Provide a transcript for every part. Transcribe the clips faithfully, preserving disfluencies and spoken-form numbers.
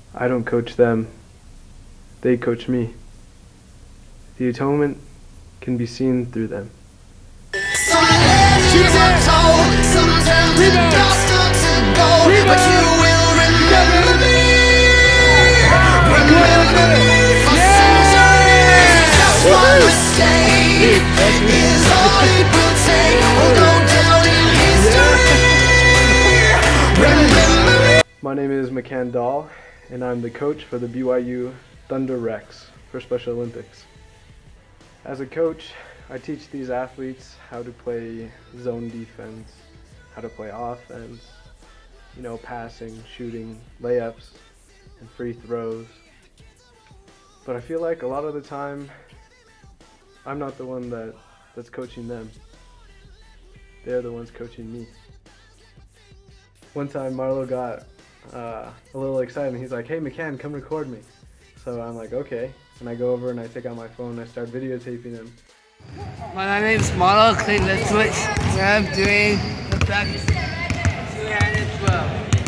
I don't coach them, they coach me. The atonement can be seen through them. Some legends are told, sometimes the dust starts to go, but you will remember me. Remember me for centuries. Just one mistake is all it will take. We'll go down in history. Remember me. My name is McCann Dahl, and I'm the coach for the B Y U Thunder Rex for Special Olympics. As a coach, I teach these athletes how to play zone defense, how to play offense, you know, passing, shooting, layups, and free throws. But I feel like a lot of the time, I'm not the one that, that's coaching them. They're the ones coaching me. One time Marlo got uh, a little excited and he's like, "Hey McCann, come record me." So I'm like, okay. And I go over and I take out my phone and I start videotaping him. My name is Marlo, click the switch, and I'm doing the back two-handed throw.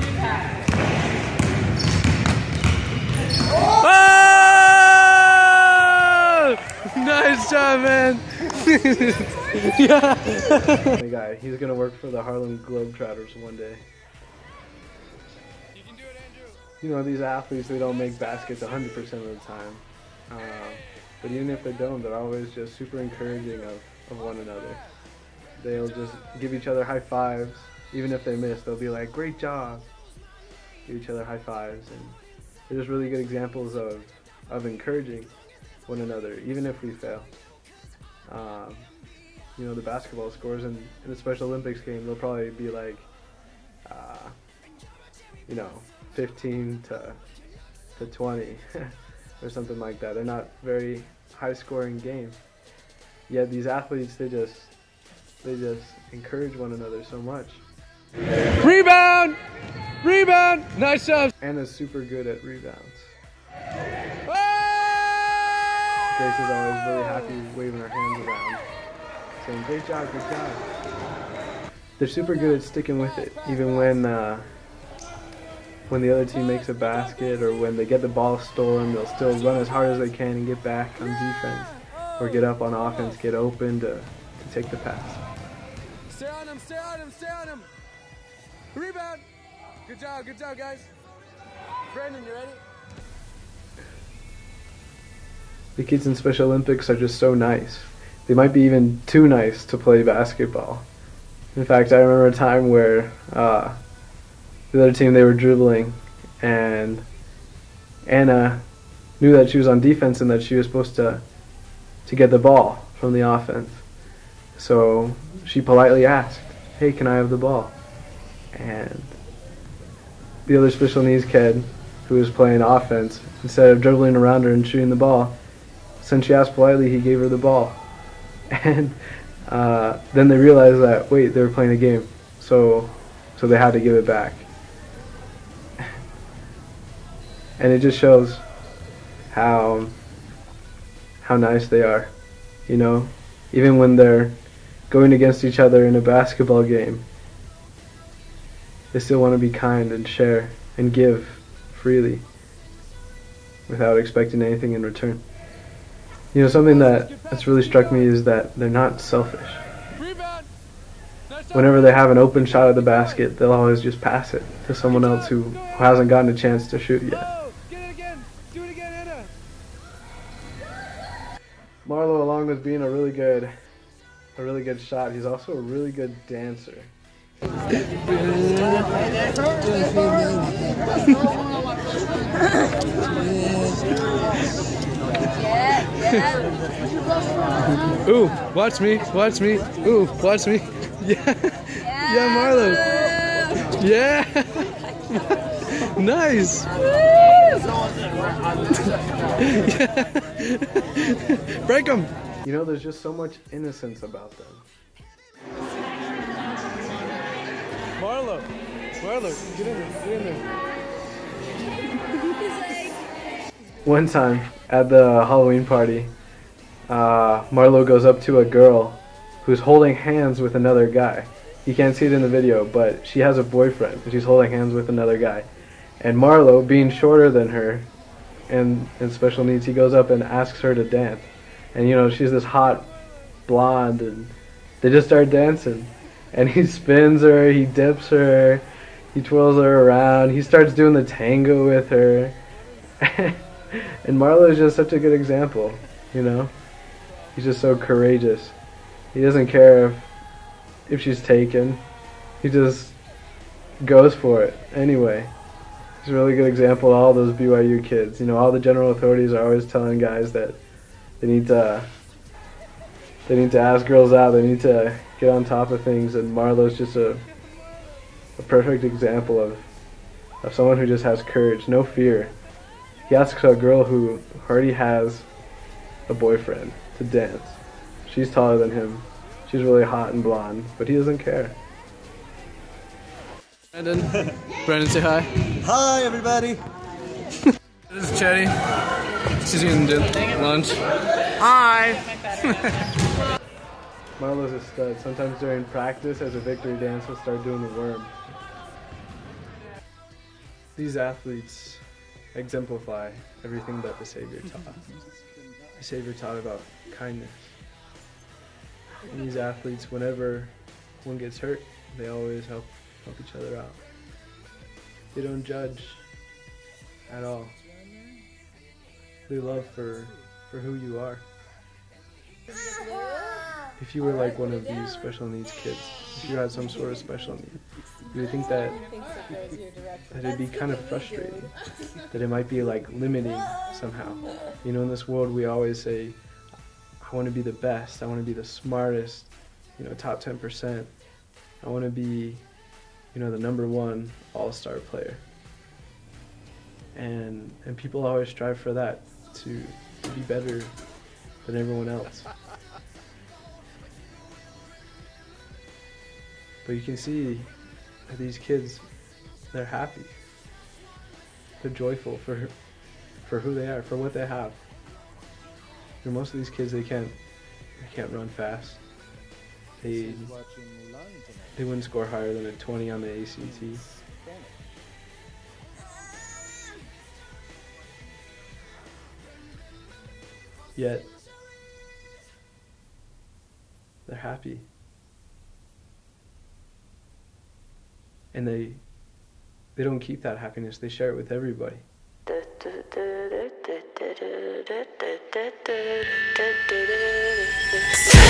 Oh! Nice job, man! Yeah! The guy, he's gonna work for the Harlem Globetrotters one day. You can do it, Andrew! You know, these athletes, they don't make baskets one hundred percent of the time. Uh, but even if they don't, they're always just super encouraging of, of one another. They'll just give each other high fives. Even if they miss, they'll be like, "Great job." Give each other high fives. And they're just really good examples of, of encouraging one another, even if we fail. Um, you know, the basketball scores in, in the Special Olympics game, they'll probably be like, uh, you know, fifteen to twenty. Or something like that. They're not very high-scoring games. Yet these athletes, they just, they just encourage one another so much. Rebound! Rebound! Nice job! Anna's super good at rebounds. Oh! Grace is always really happy, waving her hands around, saying, "Great job, good job." They're super good at sticking with it, even when uh, when the other team makes a basket or when they get the ball stolen, they'll still run as hard as they can and get back on defense or get up on offense, get open to, to take the pass. Stay on him, stay on him, stay on him. Rebound. Good job, good job, guys. Brandon, you ready? The kids in Special Olympics are just so nice. They might be even too nice to play basketball. In fact, I remember a time where uh, the other team, they were dribbling, and Anna knew that she was on defense and that she was supposed to to get the ball from the offense. So she politely asked, "Hey, can I have the ball?" And the other special needs kid who was playing offense, instead of dribbling around her and shooting the ball, since she asked politely, he gave her the ball. And uh, then they realized that, wait, they were playing a game, so so they had to give it back. And it just shows how how nice they are, you know, even when they're going against each other in a basketball game, they still want to be kind and share and give freely without expecting anything in return. You know, something that, that's really struck me is that they're not selfish. Whenever they have an open shot at the basket, they'll always just pass it to someone else who, who hasn't gotten a chance to shoot yet. Marlo, along with being a really good, a really good shot, he's also a really good dancer. Ooh, watch me, watch me. Ooh, watch me. Yeah, yeah, Marlo. Yeah, nice. Yeah. Break them. You know, there's just so much innocence about them. Marlo, Marlo, get in there, get in there. One time at the Halloween party, uh, Marlo goes up to a girl who's holding hands with another guy. You can't see it in the video, but she has a boyfriend and she's holding hands with another guy. And Marlo, being shorter than her and, and special needs, he goes up and asks her to dance. And you know, she's this hot blonde, and they just start dancing. And he spins her, he dips her, he twirls her around, he starts doing the tango with her. And Marlo is just such a good example, you know? He's just so courageous. He doesn't care if, if she's taken. He just goes for it anyway. He's a really good example of all those B Y U kids. You know, all the general authorities are always telling guys that they need to they need to ask girls out, they need to get on top of things, and Marlo's just a a perfect example of of someone who just has courage, no fear. He asks a girl who already has a boyfriend to dance. She's taller than him. She's really hot and blonde, but he doesn't care. Brandon, Brandon, say hi. Hi, everybody. This is Chetty. She's eating lunch. Hi. Marlo's a stud. Sometimes during practice, as a victory dance, he'll start doing the worm. These athletes exemplify everything that the Savior taught. The Savior taught about kindness. And these athletes, whenever one gets hurt, they always help help each other out. They don't judge at all. They love for for who you are. If you were like one of these special needs kids, if you had some sort of special need, you would think that that it'd be kind of frustrating, that it might be like limiting somehow. You know, in this world we always say, I want to be the best, I want to be the smartest, you know, top ten percent. I want to be, you know, the number one all-star player. And and people always strive for that, to, to be better than everyone else. But you can see that these kids, they're happy. They're joyful for for who they are, for what they have. You know, most of these kids, they can't they can't run fast. They they wouldn't score higher than a twenty on the A C T. Yet they're happy. And they they don't keep that happiness, they share it with everybody. Stop.